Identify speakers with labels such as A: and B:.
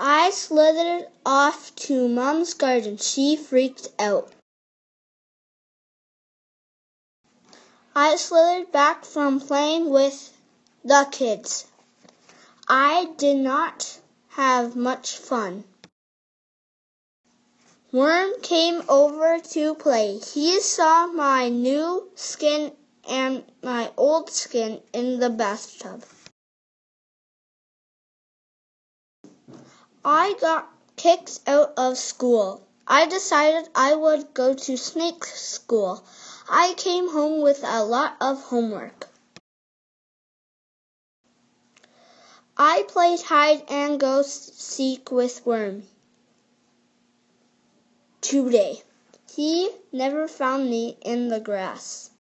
A: I slithered off to Mom's garden. She freaked out. I slithered back from playing with the kids. I did not have much fun. Worm came over to play. He saw my new skin and my old skin in the bathtub. I got kicked out of school. I decided I would go to snake school. I came home with a lot of homework. I played hide and go seek with Worm today. He never found me in the grass.